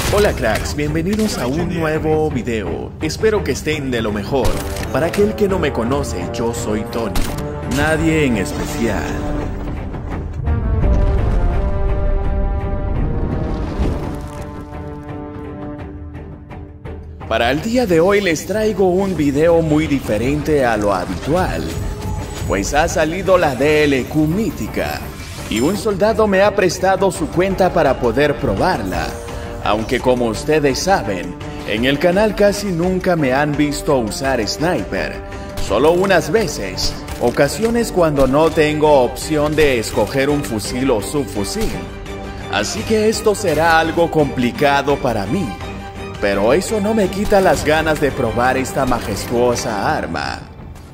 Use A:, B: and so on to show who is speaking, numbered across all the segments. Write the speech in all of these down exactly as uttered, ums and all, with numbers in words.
A: Hola cracks, bienvenidos a un nuevo video. Espero que estén de lo mejor. Para aquel que no me conoce, yo soy Tony. Nadie en especial. Para el día de hoy les traigo un video muy diferente a lo habitual, pues ha salido la D L Q mítica y un soldado me ha prestado su cuenta para poder probarla. Aunque como ustedes saben, en el canal casi nunca me han visto usar sniper, solo unas veces, ocasiones cuando no tengo opción de escoger un fusil o subfusil. Así que esto será algo complicado para mí, pero eso no me quita las ganas de probar esta majestuosa arma.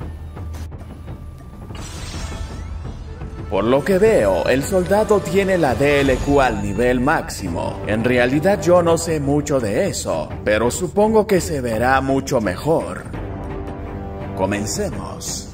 A: Por lo que veo, el soldado tiene la D L Q al nivel máximo. En realidad yo no sé mucho de eso, pero supongo que se verá mucho mejor. Comencemos.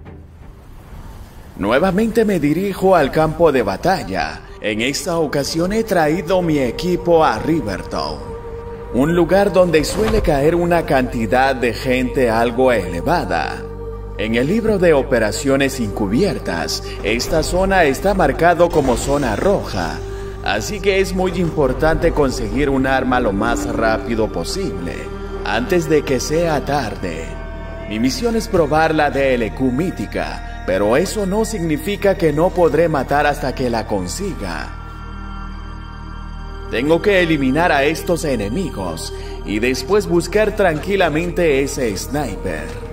A: Nuevamente me dirijo al campo de batalla. En esta ocasión he traído mi equipo a Rivertown, un lugar donde suele caer una cantidad de gente algo elevada. En el libro de operaciones encubiertas, esta zona está marcado como zona roja, así que es muy importante conseguir un arma lo más rápido posible, antes de que sea tarde. Mi misión es probar la D L Q mítica, pero eso no significa que no podré matar hasta que la consiga. Tengo que eliminar a estos enemigos y después buscar tranquilamente ese sniper.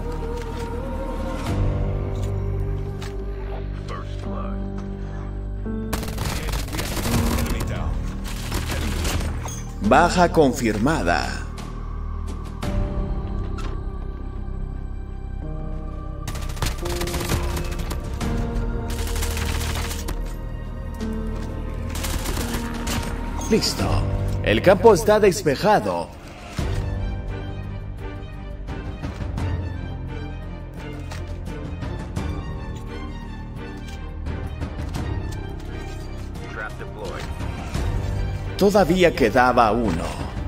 A: Baja confirmada. Listo. El campo está despejado. Todavía quedaba uno.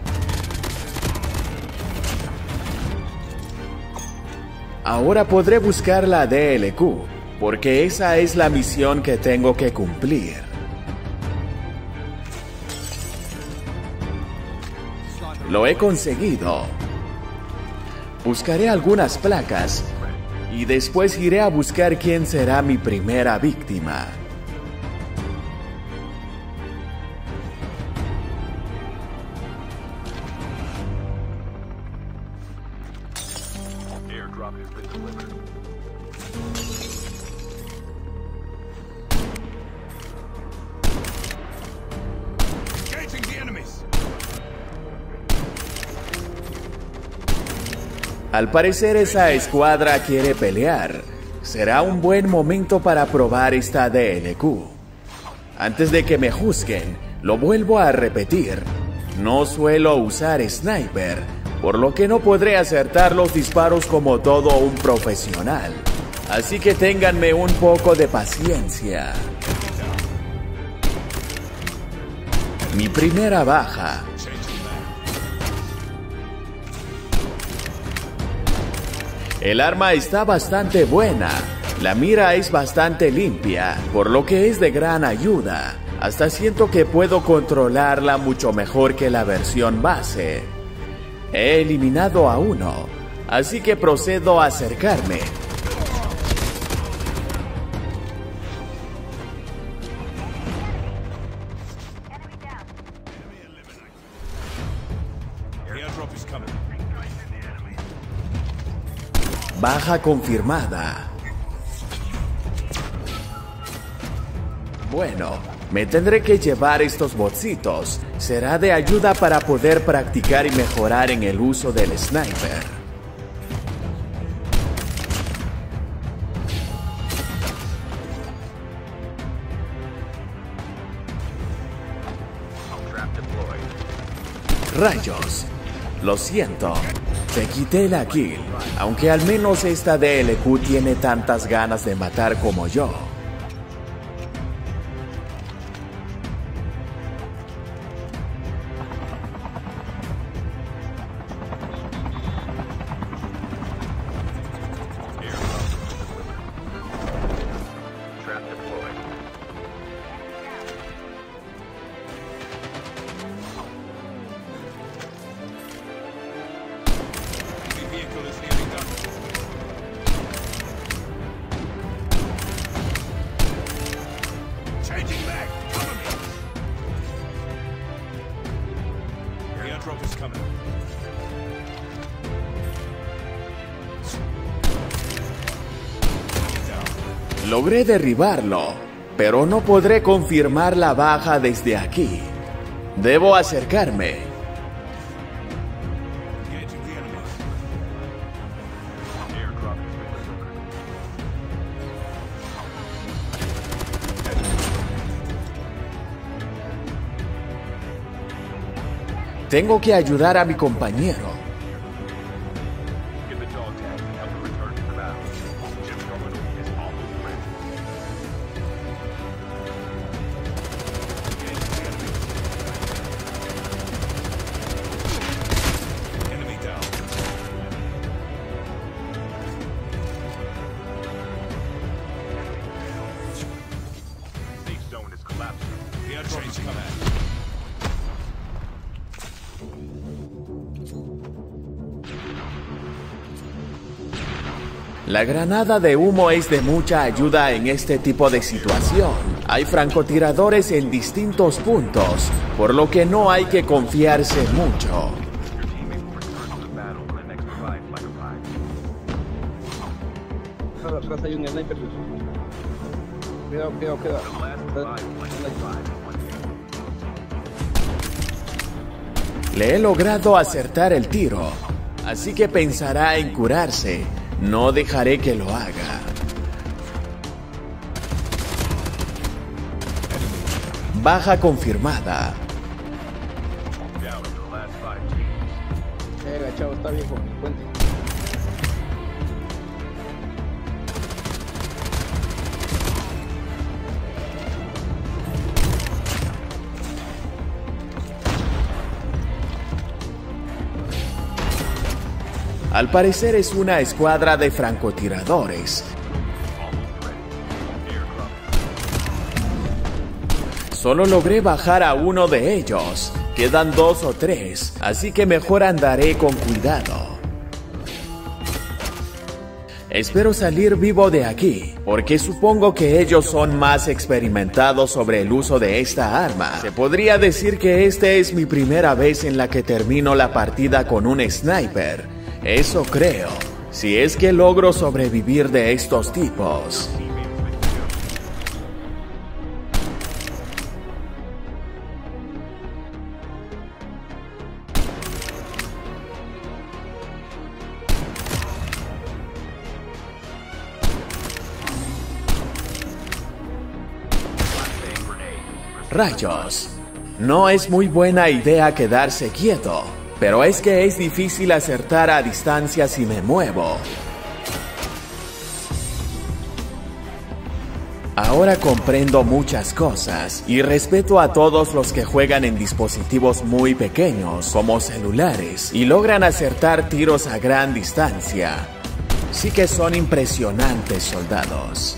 A: Ahora podré buscar la D L Q, porque esa es la misión que tengo que cumplir. Lo he conseguido. Buscaré algunas placas y después iré a buscar quién será mi primera víctima. Al parecer esa escuadra quiere pelear. Será un buen momento para probar esta D L Q. Antes de que me juzguen, lo vuelvo a repetir. No suelo usar sniper, por lo que no podré acertar los disparos como todo un profesional. Así que ténganme un poco de paciencia. Mi primera baja. El arma está bastante buena, la mira es bastante limpia, por lo que es de gran ayuda. Hasta siento que puedo controlarla mucho mejor que la versión base. He eliminado a uno, así que procedo a acercarme. Baja confirmada. Bueno, me tendré que llevar estos botcitos. Será de ayuda para poder practicar y mejorar en el uso del sniper. Rayos. Lo siento. Te quité la kill, aunque al menos esta D L Q tiene tantas ganas de matar como yo. Logré derribarlo, pero no podré confirmar la baja desde aquí. Debo acercarme. Tengo que ayudar a mi compañero. La granada de humo es de mucha ayuda en este tipo de situación. Hay francotiradores en distintos puntos, por lo que no hay que confiarse mucho.
B: Atrás hay un sniper. Cuidado, cuidado, cuidado.
A: Le he logrado acertar el tiro, así que pensará en curarse. No dejaré que lo haga. Baja confirmada.
B: Eh, chavo, está viejo. Cuente.
A: Al parecer es una escuadra de francotiradores. Solo logré bajar a uno de ellos. Quedan dos o tres, así que mejor andaré con cuidado. Espero salir vivo de aquí, porque supongo que ellos son más experimentados sobre el uso de esta arma. Se podría decir que esta es mi primera vez en la que termino la partida con un sniper. Eso creo, si es que logro sobrevivir de estos tipos. Rayos, no es muy buena idea quedarse quieto. Pero es que es difícil acertar a distancia si me muevo. Ahora comprendo muchas cosas y respeto a todos los que juegan en dispositivos muy pequeños, como celulares, y logran acertar tiros a gran distancia. Sí que son impresionantes, soldados.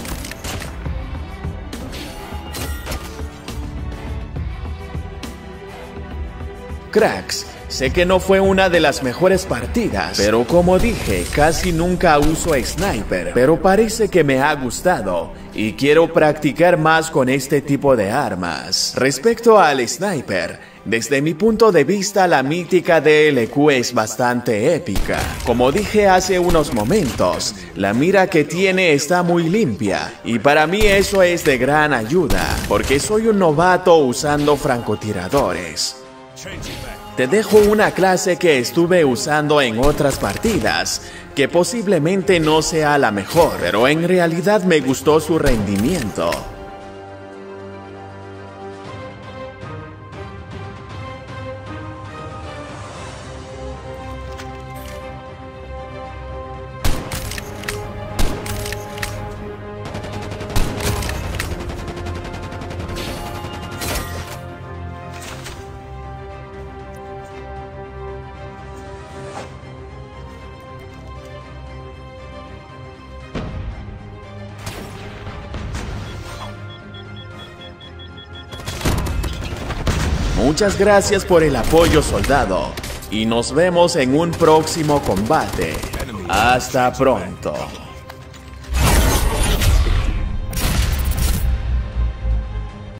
A: Cracks. Sé que no fue una de las mejores partidas, pero como dije, casi nunca uso sniper, pero parece que me ha gustado y quiero practicar más con este tipo de armas. Respecto al sniper, desde mi punto de vista la mítica D L Q es bastante épica. Como dije hace unos momentos, la mira que tiene está muy limpia y para mí eso es de gran ayuda, porque soy un novato usando francotiradores. Te dejo una clase que estuve usando en otras partidas, que posiblemente no sea la mejor, pero en realidad me gustó su rendimiento. Muchas gracias por el apoyo, soldado, y nos vemos en un próximo combate. Hasta pronto.